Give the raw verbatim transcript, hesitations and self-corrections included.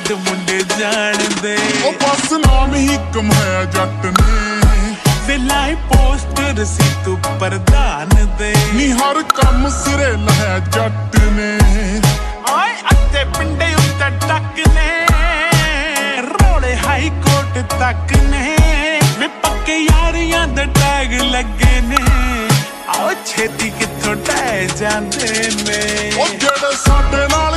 ਵੱਧ ਮੁੰਡੇ ਜਾਣਦੇ ਉਹ ਬਸ ਨਾਮ ਹੀ ਕਮਾਇਆ ਜੱਟ ਨੇ ਵੇ ਲਾਈ ਪੋਸਟਰ ਸੀ ਤੂੰ ਪ੍ਰਧਾਨ ਦੇ ਨੀ ਹਰ ਕੰਮ ਸਿਰੇ ਲਾਇਆ ਜੱਟ ਨੇ ਓਏ ਅੱਤੇ ਪਿੰਡੇ ਉੱਤੇ ਟੱਕ ਨੇ ਰੋਲੇ ਹਾਈ ਕੋਰਟ ਤੱਕ ਨੇ ਵੇ ਪੱਕੇ ਯਾਰੀਆਂ ਦੇ ਟੈਗ ਲੱਗੇ ਨੇ ਆਓ ਛੇਤੀ ਕਿੱਥੋਂ ਟਹਿ ਜਾਂਦੇ ਨੇ ਉਹ ਜਿਹੜੇ ਸਾਡੇ ਨਾਲ